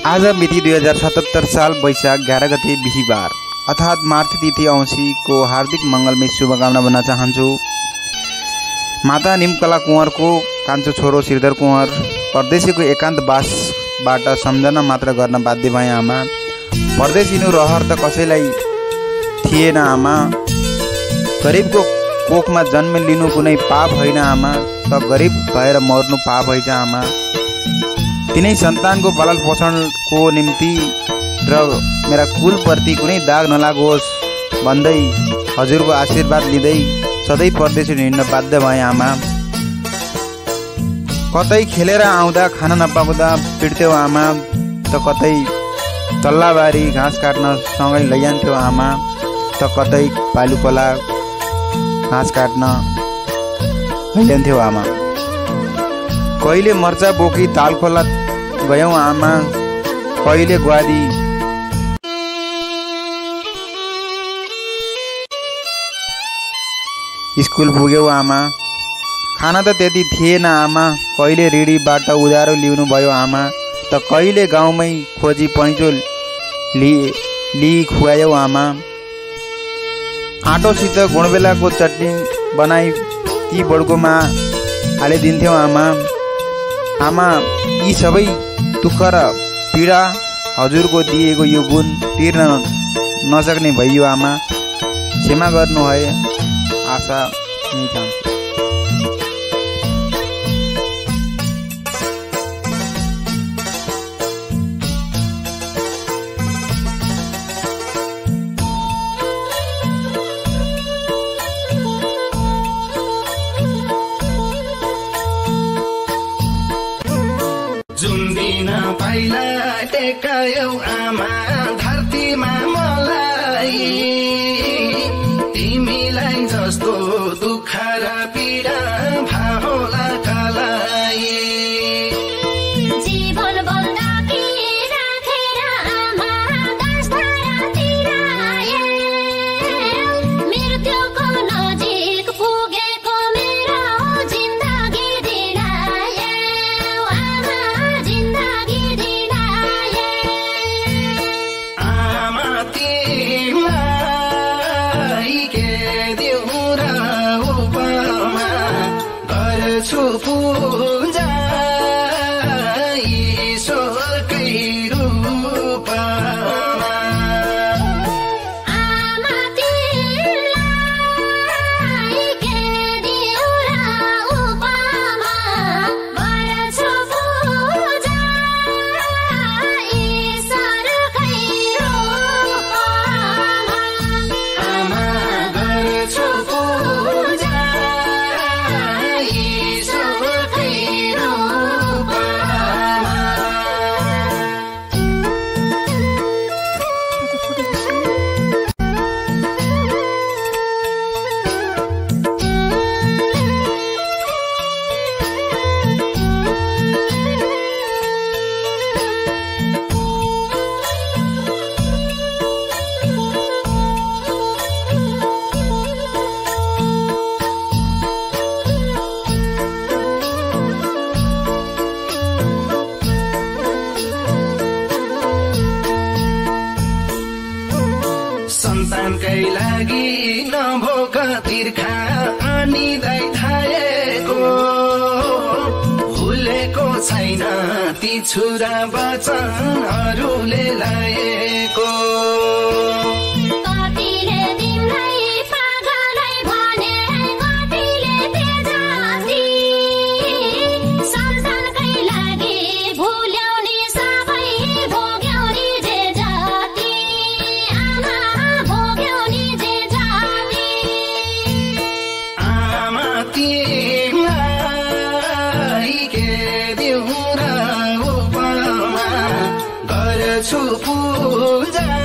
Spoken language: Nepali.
आज मिति 2077 साल वैशाख 11 गते बिहीबार अर्थात् मार्ती तिथि औँसीको हार्दिक मङ्गलमय शुभकामना भन्न चाहन्छु। माता निमकला कुँवरको कान्छो छोरो श्रीधर कुँवर परदेशीको एकान्तवासबाट सम्झना मात्र गर्न बाध्य भए आमा। परदेश हिँड्नु रहर त कसैलाई थिएन आमा। गरिबको कोखमा जन्म लिनु कुनै पाप होइन आमा, त गरिब भएर मर्नु पाप हैछ आमा। तिनै सन्तानको पालन पोषणको निम्ति र मेरा कुलप्रति कुनै दाग नलागोस् भन्दै हजुरको आशीर्वाद लिँदै सधैँ परदेश हिँड्न बाध्य भए आमा। कतै खेलेर आउँदा खाना नपाउँदा पिट्थ्यौ आमा, त कतै तल्लाबारी घाँस काट्न सँगै लैजान्थ्यौ आमा, त कतै पालुकोला घाँस काट्न लैजान्थ्यौ आमा। कहिले मर्चा बोकी तालखोला गयौँ आमा, कहिले ग्वादी स्कुल पुग्यौ आमा। खाना त त्यति थिएन आमा, कहिले रिडीबाट उधारो लिनु भयो आमा, त कहिले गाउँमै खोजी पैँचो लिई खुवायौ आमा। आँटोसित गुणबेलाको चटनी बनाई ती बड्कोमा हालिदिन्थ्यौ आमा। आमा, यी सबै दुःख र पीडा हजुरको दिएको यो गुण तिर्न नसक्ने भइयो आमा, क्षमा गर्नु है आशा नै चाहन्छु। जुन दिन पहिला टेकायौ आमा धरतीमा मलाई, तिमीलाई जस्तो दुःख र पीडा भाहोला कलाई। जीवन बन्दाकी राखेर आमा दशधारातिर मृत्युको नजिक पुगेको मेरो जिन्दगी दिलायौ आमा, जिन्दगी दिलायौ। आमा तिमीलाई के दिउँ र उपमा गर्छु पूजा ईश्वरकै रूपमा। आमा तिमीलाई के दिउँ र उपमा गर्छु पूजा ईश्वरकै रूपमा। आमा गर्छु पूजा ईश्वरकै रूपमा। सन्तानकै लागि नभोक तिर्खा अनिदै थाएको, भुलेको छैन ती छुरा वचनहरूले लाएको। कतिले तिमीलाई पागलै भने, कतिले तेजाती सन्तानकै लागि भुल्यौ नि सबै भोग्यौ नि जे जाति आमा, भोग्यौ नि जे जाति। आमा तिमीलाई के दिउँ र उपमा गर्छु पूजा